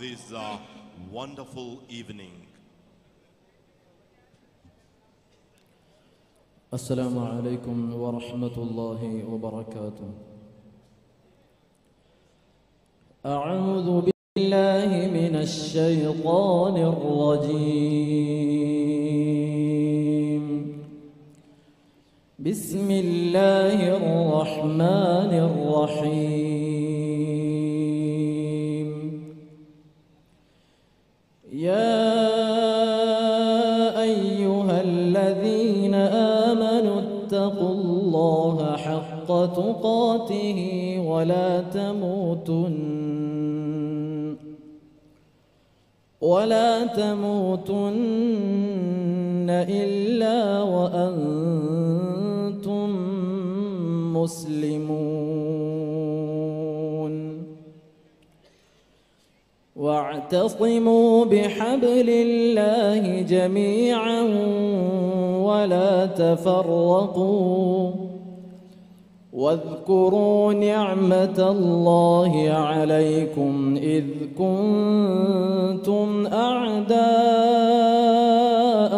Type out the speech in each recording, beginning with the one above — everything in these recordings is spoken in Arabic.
this wonderful evening. السلام عليكم ورحمة الله وبركاته. أعوذ بالله من الشيطان الرجيم. بسم الله الرحمن الرحيم. يا أيها الذين آمنوا اتقوا الله حق تقاته ولا تموتن إلا وأنتم مسلمون. واعتصموا بحبل الله جميعا ولا تفرقوا واذكروا نعمة الله عليكم إذ كنتم أعداء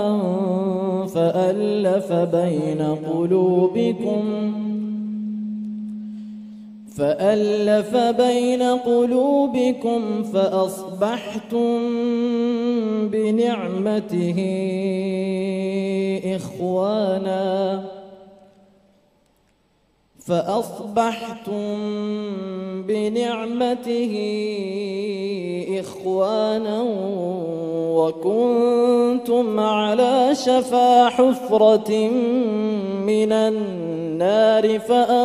فألف بين قلوبكم فأصبحتم بنعمته إخوانا وكنتم على شفا حفرة من النار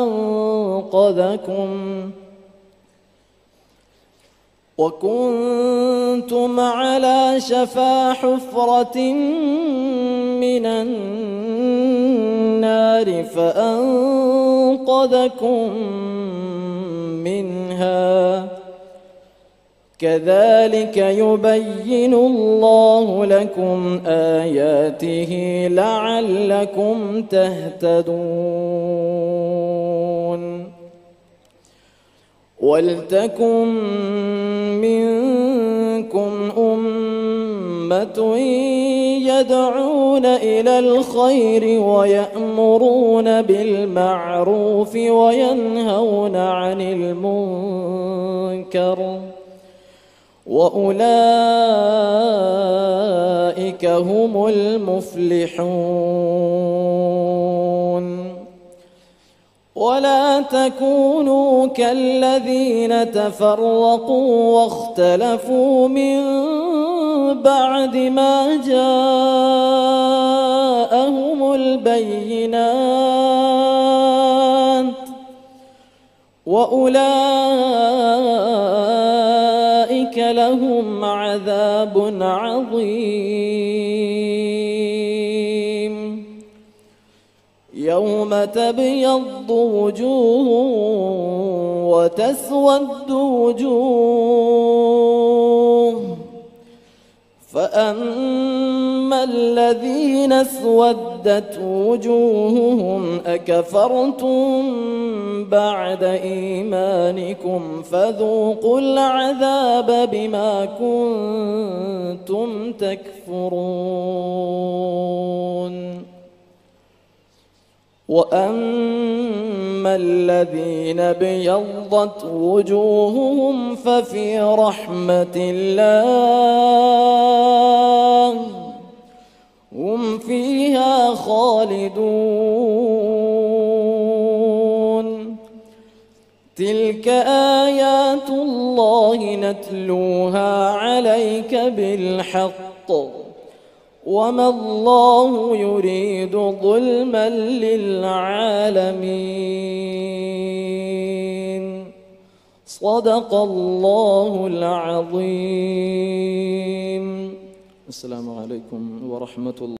فأنقذكم منها. كذلك يبين الله لكم آياته لعلكم تهتدون. ولتكن منكم أمة يدعون إلى الخير ويأمرون بالمعروف وينهون عن المنكر وأولئك هم المفلحون. ولا تكونوا كالذين تفرقوا واختلفوا من بعد ما جاءهم البينات وأولئك لهم عذاب عظيم. يوم تبيض وجوه وتسود وجوه. فأما الذين اسودت وجوههم أكفرتم بعد إيمانكم فذوقوا العذاب بما كنتم تكفرون. وأما الذين ابيضت وجوههم ففي رحمة الله هم فيها خالدون. تلك آيات الله نتلوها عليك بالحق وما الله يريد ظلما للعالمين. صدق الله العظيم. السلام عليكم ورحمة الله.